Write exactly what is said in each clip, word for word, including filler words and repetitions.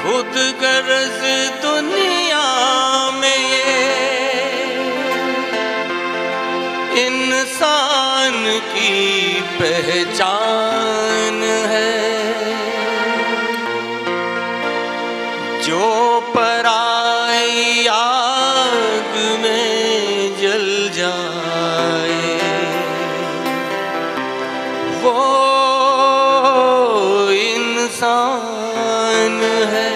खुद गर्ज दुनिया में ये इंसान की पहचान है। जो पराई आग में जल जाए वो इंसान है।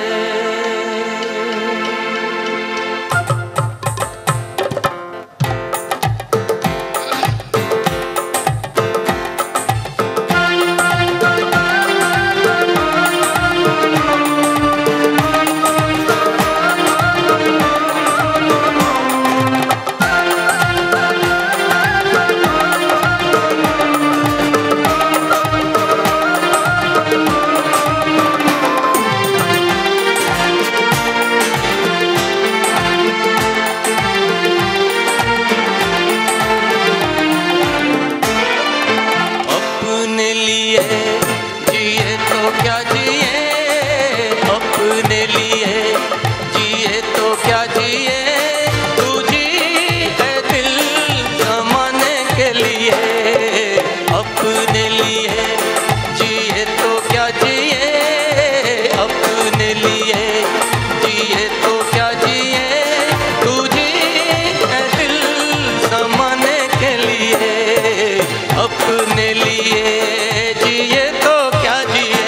अपने लिए जिए तो क्या जिए, अपने लिए जिए तो क्या जिए, तू जी है दिल जमाने के लिए। अपने लिए जिए तो क्या जिए, अपने लिए जिए तो क्या जिए, तू जी है दिल जमाने के लिए। अपने लिए जिए तो क्या जिए।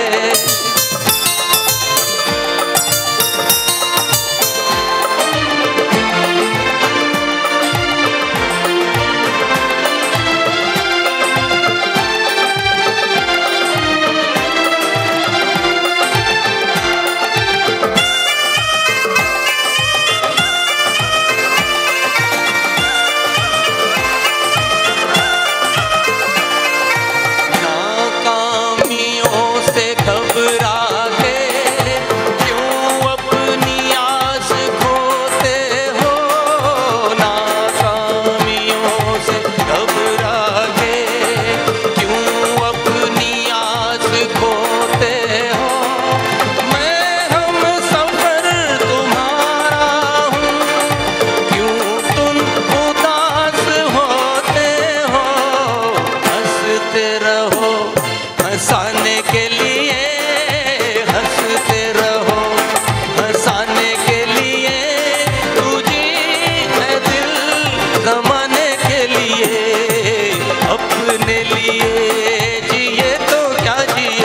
हंसाने के लिए हंसते रहो, हंसाने के लिए तू जी है दिल जमाने के लिए। अपने लिए जिए तो क्या जिए।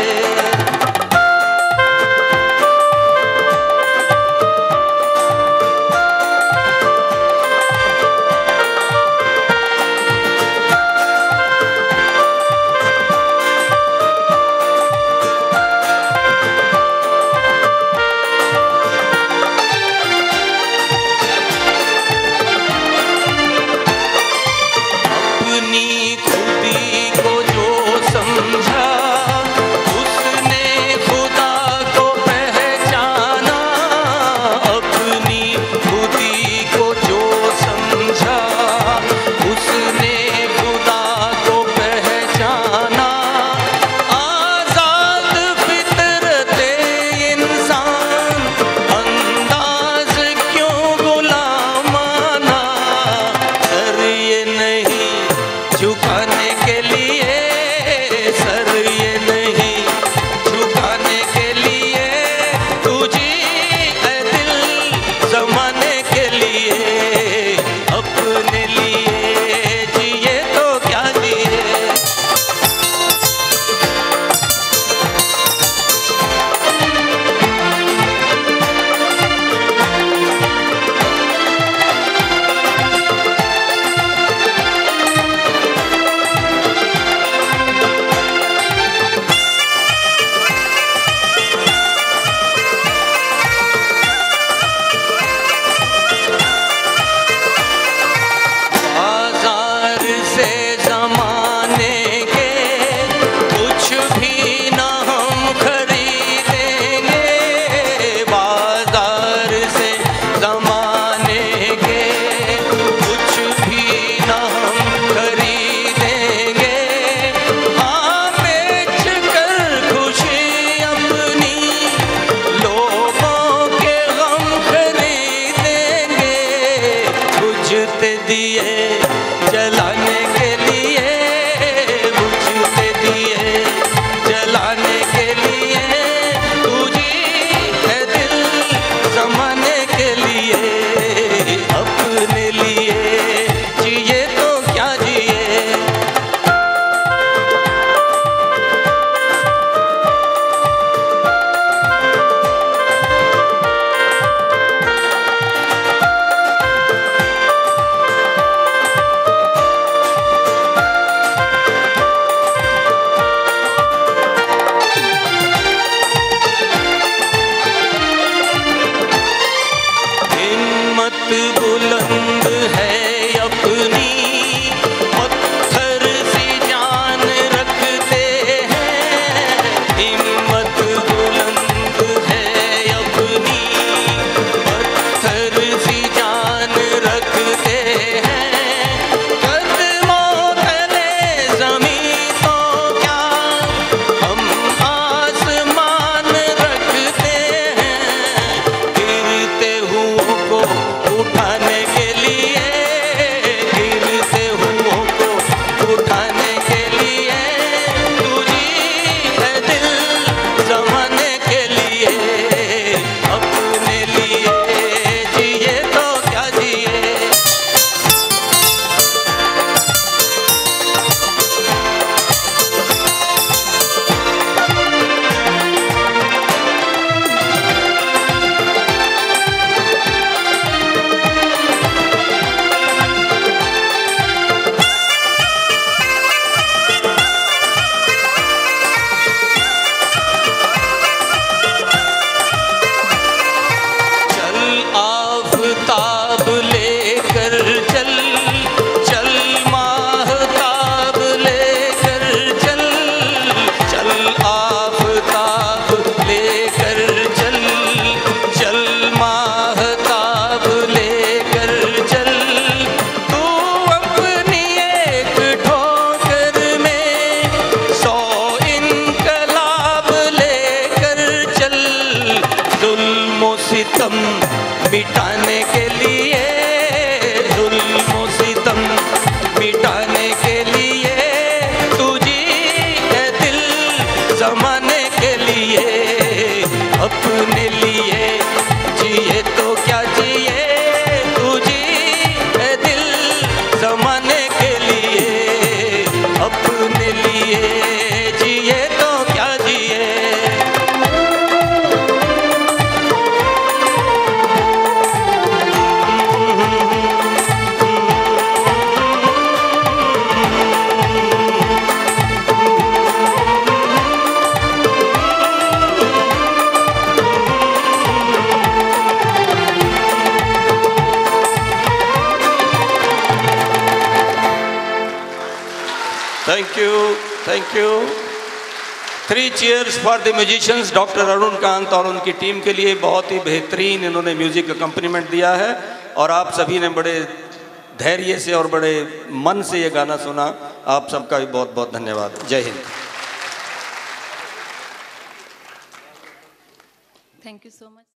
सितम मिटाने के लिए, जुल्म सितम मिटाने के लिए, तू जी है दिल जमाने के लिए। अपने लिए जिए तो क्या जिए, तू जी है दिल जमाने के लिए। अपने लिए जिए तो क्या जिए। Thank you, thank you. Three cheers for the musicians, doctor Arun Kant और उनकी टीम के लिए। बहुत ही बेहतरीन इन्होंने म्यूजिक अकम्पनीमेंट दिया है और आप सभी ने बड़े धैर्य से और बड़े मन से ये गाना सुना। आप सबका भी बहुत बहुत धन्यवाद। जय Hind. Thank you so much.